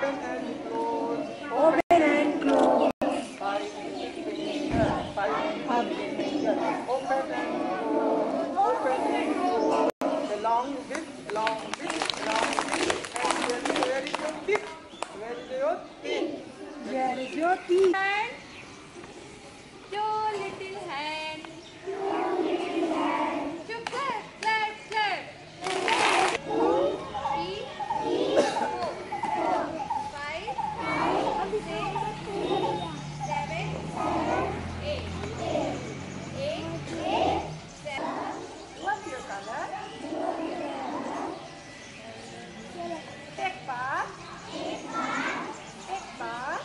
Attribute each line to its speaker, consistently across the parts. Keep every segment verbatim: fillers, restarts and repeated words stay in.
Speaker 1: Open and close. Open and close. Five fingers. Five fingers. Open and close. Open and close. Along with, along with, along with. And where is your tip? Where is your tip? Where is your tip?
Speaker 2: Hand. Two little hand. Two clap, clap, clap. Three, four, five, six, seven, eight, eight, seven.
Speaker 1: What's your color? Take part. Take part.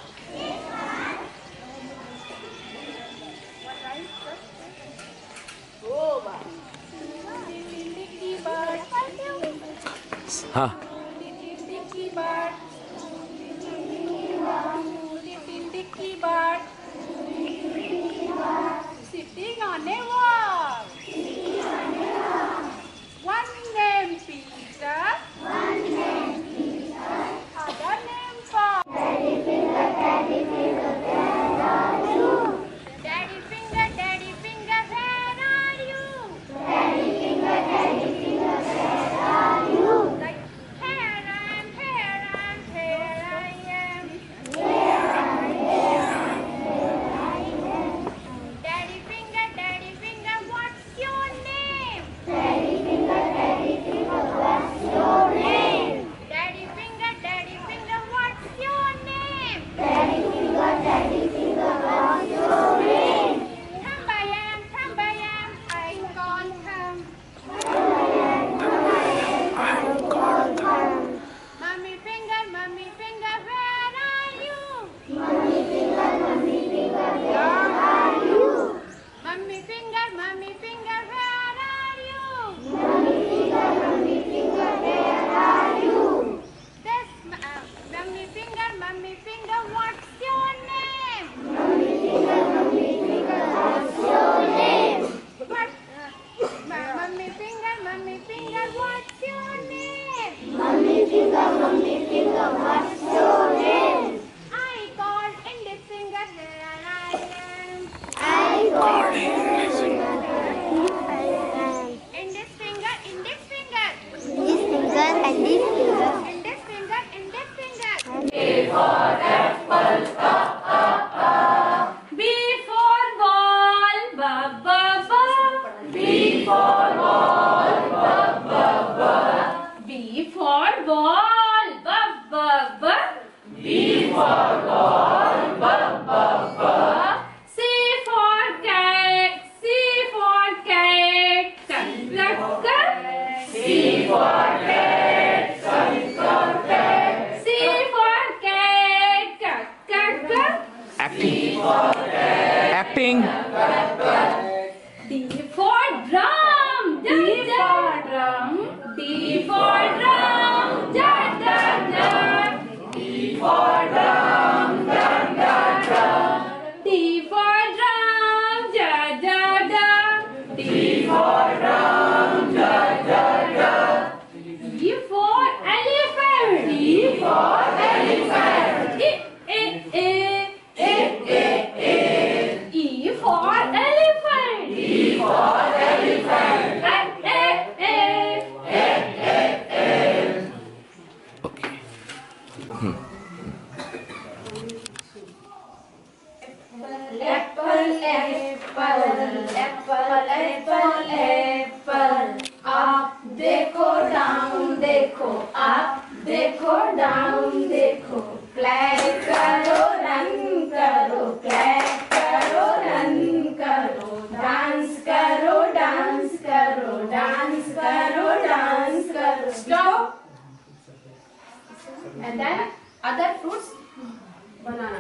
Speaker 1: What right? Go back. Dicky bird.
Speaker 3: Huh.
Speaker 1: Dicky bird. Dicky bird. Sitting on a wall. One name Peter. One name Peter. Other name Paul. Daddy finger, daddy finger, where are you? Daddy finger, daddy finger, where are you? Daddy finger, daddy finger, where are you? Like here I am, here I am, here I am. Here I am, here I am, here I am. Daddy finger, daddy finger, what's your name? Daddy finger, daddy finger, what's your name? Daddy finger, daddy finger, what's your name? Daddy finger, daddy finger, what's your name? Thambayam, Thambayam, I call him. Thambayam, Thambayam, I call him. Mummy finger, mummy finger, where are you? Mummy finger, mummy finger, where are you? Mummy finger, mummy finger, where are you? Mummy finger, mummy finger, where are you? This, uh, mummy finger, mummy finger, what's your name? Mummy finger, mummy finger, what's your name? What? Uh, mummy finger, mummy finger, what's your name? Mummy finger, mummy finger, what's your name? I called index finger, here I am. I called index finger, index finger, index finger.
Speaker 4: This finger and this finger.
Speaker 1: Index finger, index finger.
Speaker 2: A for apple, a, a, a. B for ball, ba, ba, ba. B for ball, ba, ba, ba. B for ball, ba, ba, ba. B for ball, ba, ba, ba. C for cat, C for cat, cat, cat, cat. C for cat, cat, cat, cat. C for cat, cat, cat, cat.
Speaker 3: Acting. Acting.
Speaker 2: D for drum, D for drum, D for drum, da da da. D for drum, da da da. D for drum, da da da. D for drum, da da da. E for elephant, E for elephant. E e e e e e. E for elephant, E for elephant. E e e e e e.
Speaker 3: Okay.
Speaker 2: Apple, apple, apple, apple, apple. Up देखो down देखो, up देखो down देखो. Clap करो run करो, clap करो run करो. Dance करो dance करो, dance करो dance करो. Stop. And then other fruits. Banana.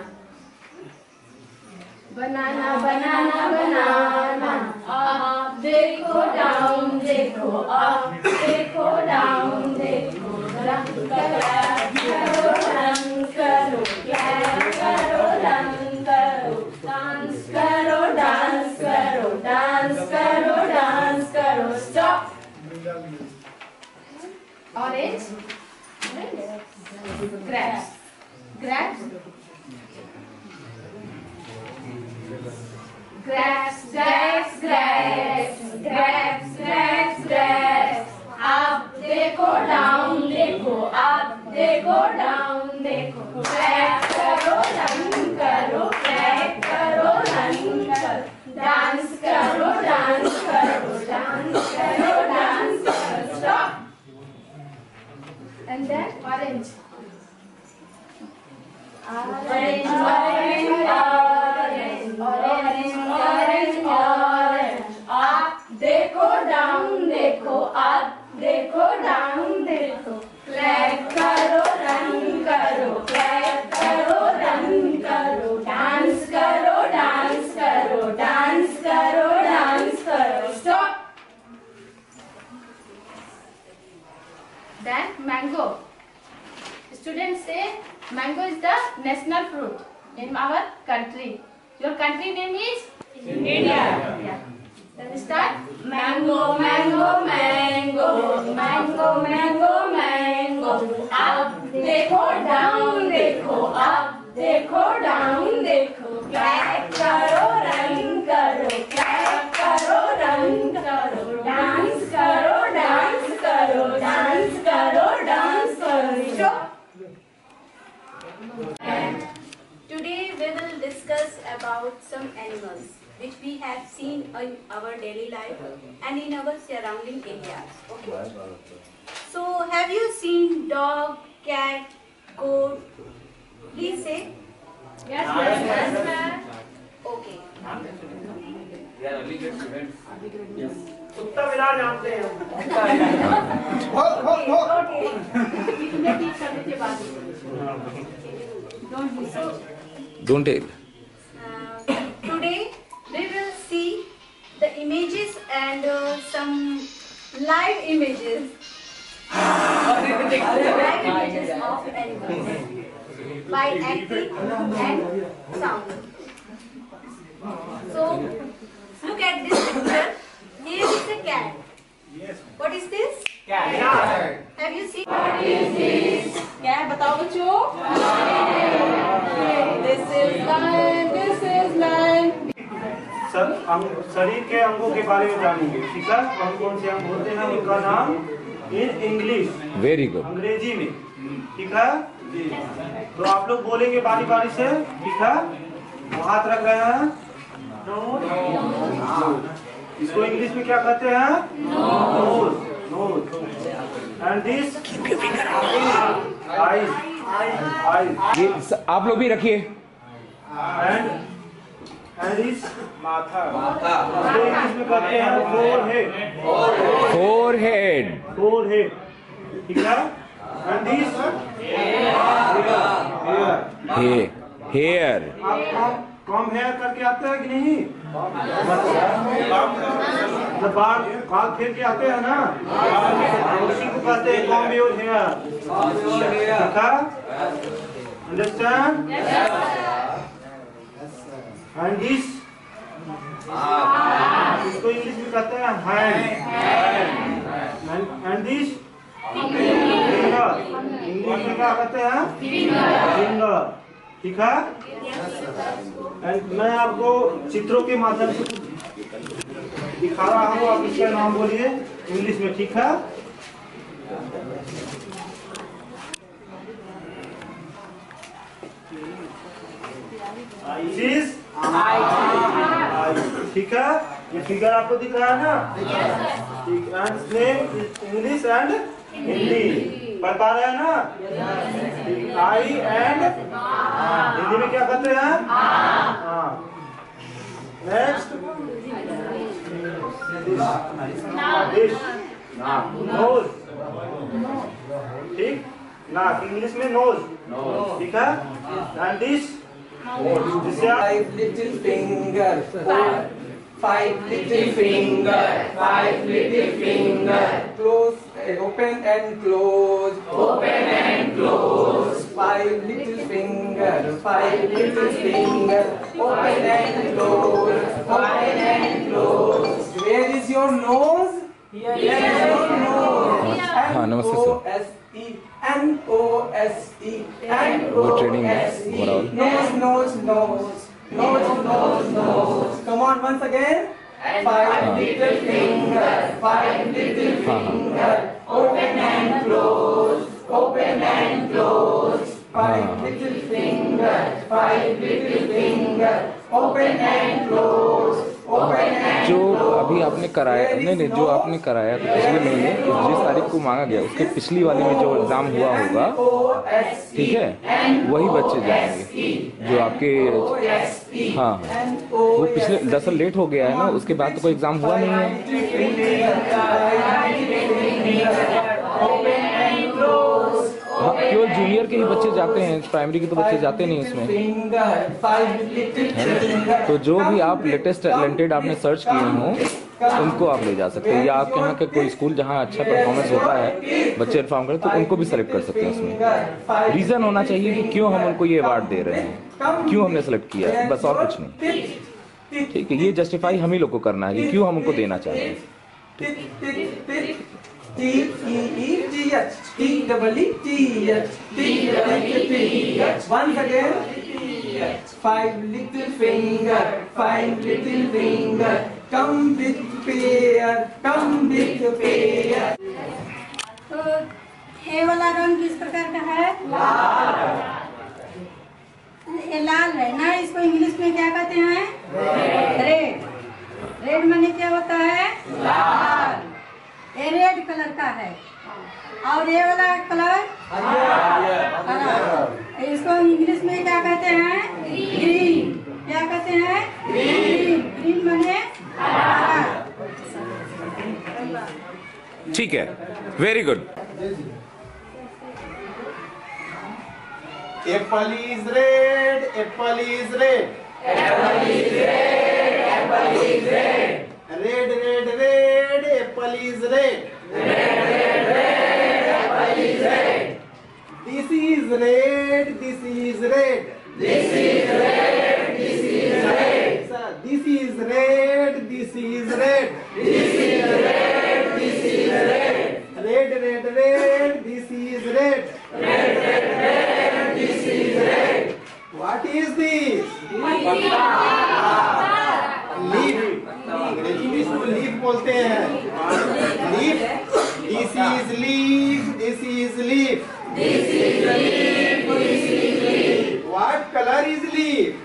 Speaker 2: Banana, banana, banana. Up देखो down देखो, up देखो down देखो. Run करो run करो, clap करो run करो. Dance करो dance करो, dance करो dance करो. Stop. Orange. Grapes. grabs, grabs, grabs, grabs, grabs, grabs, grabs. Up देखो, down देखो, up देखो, down देखो. Clap करो, run करो, clap करो, run करो. Dance करो, dance करो, dance करो, dance करो. Stop. And then orange. Orange, orange, orange, orange, orange, orange. Up देखो, down देखो, up देखो, down देखो. Clap करो, run करो, clap करो, run करो. Dance करो, dance करो, dance करो, dance करो. Stop. Then mango. Students say mango is the national fruit in our country. Your country name is India. Yeah. Then start. Mango, mango, mango, mango, mango, mango. Up देखो, down देखो, up देखो, down देखो. Clap करो, run करो, clap करो, run करो. Dance करो, dance करो, dance करो, dance करो. Stop.
Speaker 5: Today we will discuss about some animals which we have seen in our daily life and in our surrounding areas. Okay. So have you seen dog, cat, goat? Please say.
Speaker 2: Yes, ma'am. Yes, ma'am.
Speaker 5: Okay.
Speaker 6: कुत्ता बिलार जानते हैं
Speaker 3: Don't tell.
Speaker 5: Uh, today we will see the images and uh, some live images, live images of animals by acting and sound. So look at this picture. Here is a cat. What is this? Have you seen? What is this?
Speaker 2: क्या है बताओ बच्चों? This is lion. This is lion.
Speaker 6: Sir हम शरीर के अंगों के बारे में जानेंगे. ठीक है, कौन कौन से अंग होते हैं उनका नाम इन इंग्लिश.
Speaker 3: Very good.
Speaker 6: अंग्रेजी में. ठीक है, तो आप लोग बोलेंगे बारी बारी से. ठीक है, हाथ रख रहे हैं. इसको इंग्लिश में क्या कहते हैं? Nose. Nose. And this eyes. Eyes.
Speaker 3: ये स- आप लोग भी रखिए.
Speaker 6: एंड एंड दिस माथा. इसको इंग्लिश में कहते हैं फोरहेड.
Speaker 3: Forehead.
Speaker 6: फोरहेड. ठीक है, एंड दिस
Speaker 3: Hair. Hair.
Speaker 6: आप कम हेयर करके आते हैं कि नहीं? जब बाल बाल फेर के आते हैं ना, उसी को कहते हैं कम योर हेयर. ठीक है, अंडरस्टैंड? एंड दिस इसको इंग्लिश में कहते हैं hand. And this finger. English में क्या कहते हैं? फिंगर. ठीक है, एंड मैं आपको चित्रों के माध्यम से दिखा रहा हूँ. आप इसका नाम बोलिए इंग्लिश में. ठीक है, चीज. ठीक है, ये फिगर आपको दिख रहा है ना? ठीक. And name English and Hindi पढ़ पा रहे हैं ना? आई एंड हिंदी में क्या कहते हैं? हाँ. Next this. नोज. ठीक, नाक इंग्लिश में नोज. ठीक है, and this
Speaker 7: Five little finger, four, five little finger, five little finger. Close, uh, open and close, open and close. Five little finger, five little finger, open and close, open and close. Where is your nose? Here is your nose.
Speaker 3: हाँ, नमस्ते sir.
Speaker 7: N O S E, N O S E, and
Speaker 3: वो
Speaker 7: O
Speaker 3: training है
Speaker 7: S E.
Speaker 3: Ghorawal.
Speaker 7: Nose, nose, nose. Nose, nose, nose. Come on, once again. Five little fingers, five little fingers. Open and close, open and close. Five little fingers, five little fingers. Open and close, open and
Speaker 3: जो
Speaker 7: close.
Speaker 3: अभी आपने कराया नहीं नहीं जो आपने कराया था पिछले महीने जिस तारीख को मांगा गया उसके पिछली वाली में जो एग्जाम हुआ होगा, ठीक है, वही बच्चे जाएंगे जो आपके, हाँ वो पिछले दरअसल लेट हो गया है ना, उसके बाद तो कोई एग्जाम हुआ नहीं है। हाँ, केवल जूनियर के ही बच्चे जाते हैं, प्राइमरी के तो बच्चे जाते नहीं इसमें। तो जो भी आप लेटेस्ट टैलेंटेड आपने सर्च किए हों उनको आप ले जा सकते हैं, या आपके यहाँ के कोई स्कूल जहाँ अच्छा परफॉर्मेंस होता है बच्चे परफॉर्म करें तो उनको भी सेलेक्ट कर सकते हैं। उसमें रीजन होना चाहिए कि क्यों हम उनको ये अवार्ड दे रहे हैं, क्यों हमने सेलेक्ट किया है, बस और कुछ नहीं। ठीक है, ये जस्टिफाई हम ही लोग को करना है कि क्यों हम उनको देना चाहते हैं।
Speaker 7: T E E T H T double E T H T double E T H. Once again. Five little finger, five little finger. Come with pair, come with pair.
Speaker 1: तो हे वाला रंग किस प्रकार का है? लाल। ये लाल है ना, इसको इंग्लिश में क्या कहते हैं? रेड। रेड माने क्या होता है? लाल। ये रेड कलर का है और ये वाला कलर हरा। इसको इंग्लिश में क्या कहते हैं? ग्रीन। क्या कहते हैं? ग्रीन। ग्रीन माने हरा।
Speaker 3: ठीक है, very good.
Speaker 6: Apple is red, apple is red. Apple is red, apple is red. Red, red, red, apple is red. Red, red, red, apple is red. This is red, this is red. This is red, this is red. Sir, this is red, this is red. This is red, this is red. Red, red, red, this is red. Red, red, red, this is red. What is this? Leaf. अंग्रेजी में इसको leaf बोलते हैं। Leaf. This is leaf. This is leaf. This is leaf. This is leaf. What color is leaf?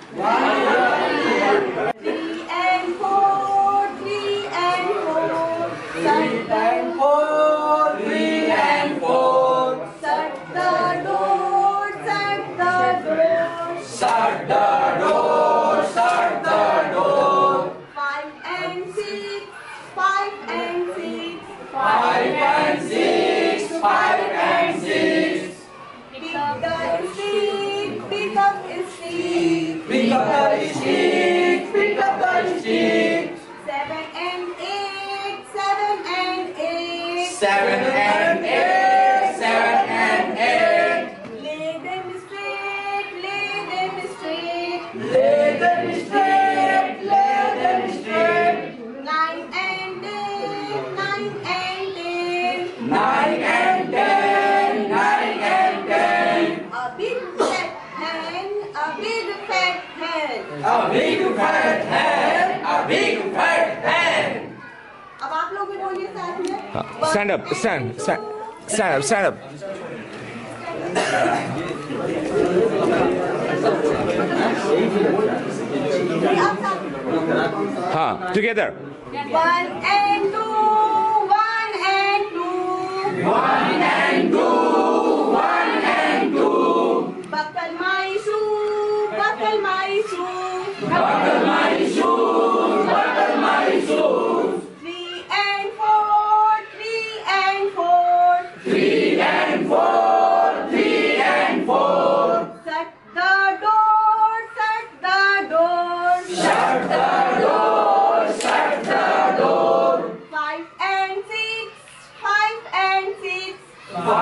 Speaker 1: Three and four, three and four. Shut and four, three and four. Shut the door, shut the door.
Speaker 7: Shut the door, shut the door.
Speaker 1: Five and six, five and six.
Speaker 7: Five and six, five and six.
Speaker 1: Pick up the stick, pick up the stick.
Speaker 7: Pick up the stick, pick up the stick.
Speaker 1: Seven and eight, seven and eight.
Speaker 7: Seven and eight, seven and eight.
Speaker 1: Lay them straight, lay them straight.
Speaker 7: Lay them straight, lay them straight.
Speaker 1: Nine and ten, nine and ten.
Speaker 7: Nine and ten, nine and ten.
Speaker 1: A big fat hen, a big fat hen.
Speaker 7: A big fat hen, a big fat hen.
Speaker 1: अब आप लोग भी बोलिए साथ में।
Speaker 3: Stand up, stand stand up, stand up. हाँ, together.
Speaker 1: One and two, one and two.
Speaker 7: One and two, one and two.
Speaker 1: Buckle my shoe, buckle my shoe.
Speaker 7: Buckle my shoes, buckle my shoes.
Speaker 1: Three and four, three and four.
Speaker 7: Three and four, three and four.
Speaker 1: Shut the door, shut the door.
Speaker 7: Shut the door, shut the door.
Speaker 1: Five and six, five and six.
Speaker 7: Five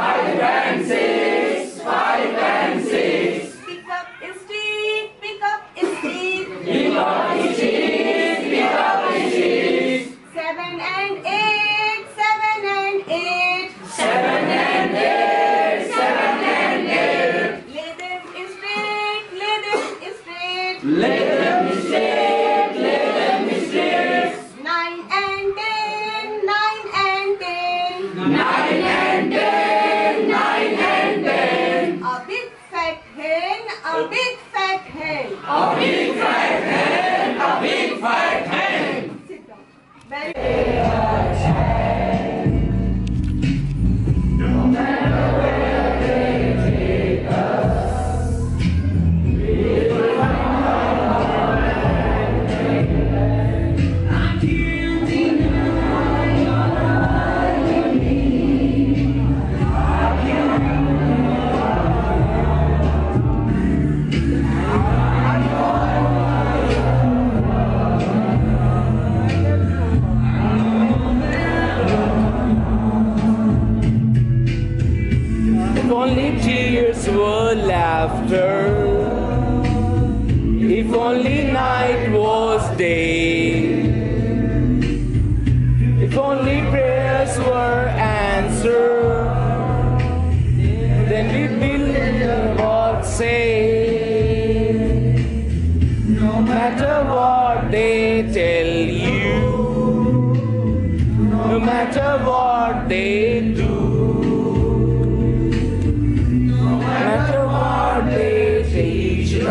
Speaker 3: only tears were laughter, if only night was day, if only prayers were answered, then we will what say. No matter what they tell you, no matter what they do, no matter what they teach you,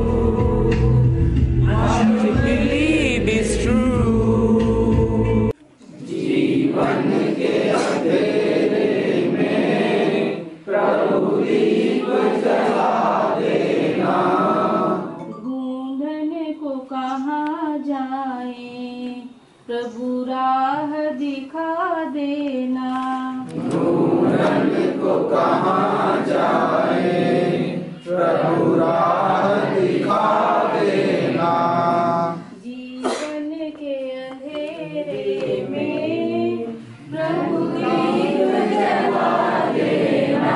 Speaker 3: what you believe is true. जीवन के अंधेरे में प्रभु दीप जला देना,
Speaker 2: ढूंढने को कहाँ जाए प्रभु राह दिखा देना,
Speaker 7: ढूंढने को कहाँ जाए प्रभु राह दिखा देना,
Speaker 2: जीवन के अंधेरे में प्रभु दीप जला देना,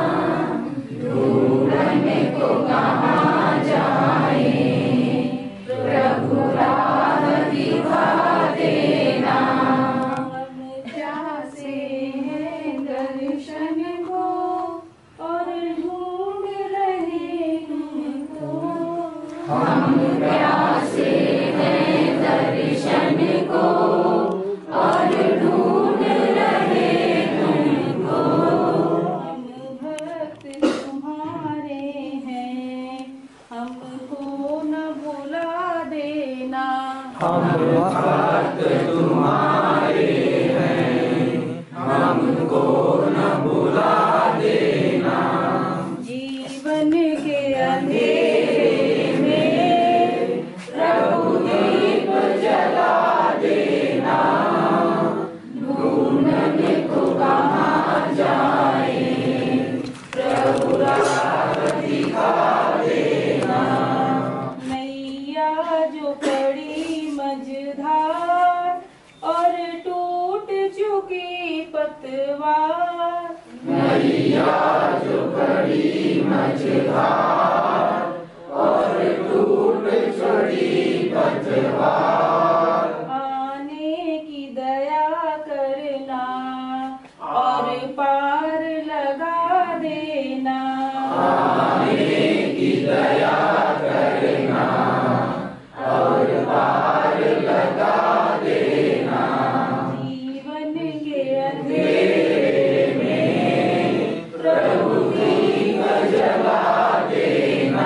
Speaker 2: ढूंढने को कहाँ जाए प्रभु राह दिखा देना, हम प्यासे हैं दर्शन को और ढूंढ रहे तुमको, हम प्यासे हैं दर्शन को और ढूंढ रहे तुमको, हम भक्त तुम्हारे हैं हमको न भुला देना,
Speaker 7: हम भक्त तुम्हारे हैं हमको न भुला देना,
Speaker 2: जीवन के अंधेरे में प्रभु दीप जला देना, ढूंढने को कहाँ जाए प्रभु राह दिखा देना, नैया जो पड़ी मझधार और टूट चुकी पतवार,
Speaker 7: नैया जो पड़ी मझधार और टूट चुकी पतवार,
Speaker 2: आने की दया करना और पार लगा देना,
Speaker 7: आने की दया करना और पार लगा देना,
Speaker 2: जीवन के अंधेरे में प्रभु दीप जला देना,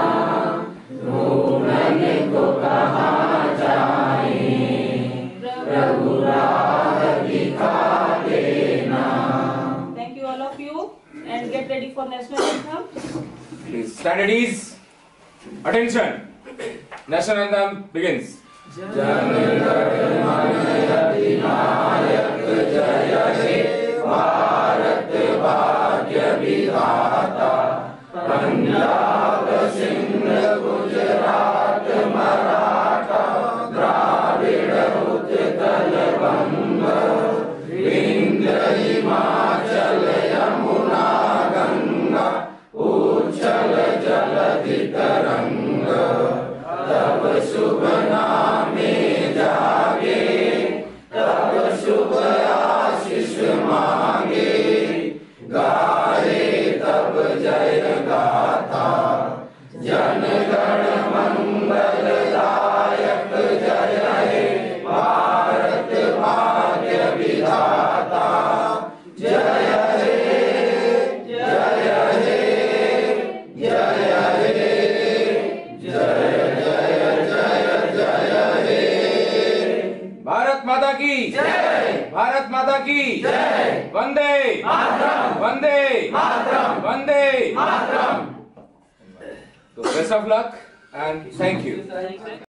Speaker 7: ढूंढने को कहाँ जाए प्रभु राह दिखा देना.
Speaker 2: Thank you all of you and get ready for national anthem.
Speaker 3: Please stand at ease. Attention. National anthem begins.
Speaker 7: Jana Gana मन अधिनायक जय हे भारत भाग्य विधाता, पंजाब सिंध गुजरात मराठा द्राविड़ उत्कल बंग, विंध्य हिमाचल यमुना गंगा उच्छल जलधि तरंग, तब शुभ नामे जागे तब शुभ आशीष मांगे, गाए तब जय गाथा जन गण मंगल दायक जय हे भारत भाग्य विधाता, जय हे जय हे जय हे जय जय जय जय हे।
Speaker 3: भारत माता की जय, भारत माता की जय, Vande Mataram, Vande Mataram, Vande Mataram. So best of luck and thank you.